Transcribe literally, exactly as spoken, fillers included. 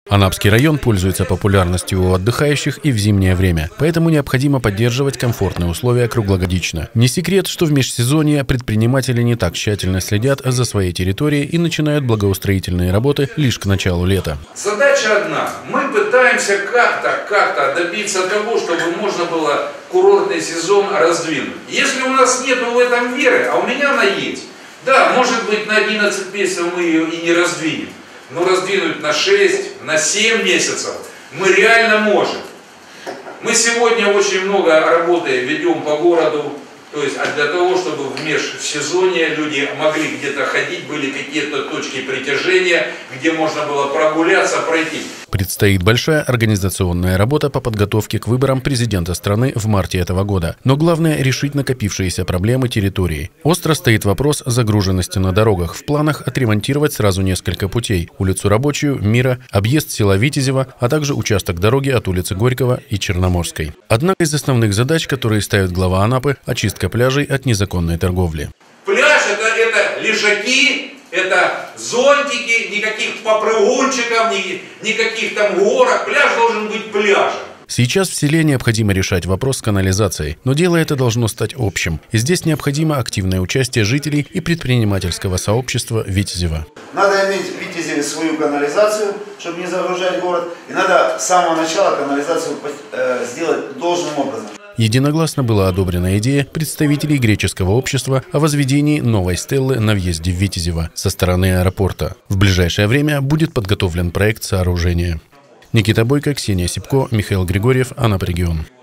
Анапский район пользуется популярностью у отдыхающих и в зимнее время, поэтому необходимо поддерживать комфортные условия круглогодично. Не секрет, что в межсезонье предприниматели не так тщательно следят за своей территорией и начинают благоустроительные работы лишь к началу лета. Задача одна. Мы пытаемся как-то, как-то добиться того, чтобы можно было курортный сезон раздвинуть. Если у нас нет в этом веры, а у меня она есть, да, может быть, на одиннадцать месяцев мы ее и не раздвинем. Но раздвинуть на шесть, на семь месяцев мы реально можем. Мы сегодня очень много работы ведем по городу, то есть для того, чтобы в межсезонье люди могли где-то ходить, были какие-то точки притяжения, где можно было прогуляться, пройти. Предстоит большая организационная работа по подготовке к выборам президента страны в марте этого года. Но главное – решить накопившиеся проблемы территории. Остро стоит вопрос загруженности на дорогах. В планах отремонтировать сразу несколько путей – улицу Рабочую, Мира, объезд села Витязева, а также участок дороги от улицы Горького и Черноморской. Одна из основных задач, которые ставит глава Анапы – очистка пляжей от незаконной торговли. Пляж – это, это лежаки. Это зонтики, никаких попрыгунчиков, никаких там горок. Пляж должен быть пляжем. Сейчас в селе необходимо решать вопрос с канализацией, но дело это должно стать общим. И здесь необходимо активное участие жителей и предпринимательского сообщества Витязева. Надо иметь в Витязеве свою канализацию, чтобы не загружать город. И надо с самого начала канализацию сделать должным образом. Единогласно была одобрена идея представителей греческого общества о возведении новой стеллы на въезде в Витязево со стороны аэропорта. В ближайшее время будет подготовлен проект сооружения. Никита Бойко, Ксения Сипко, Михаил Григорьев, Анапрегион.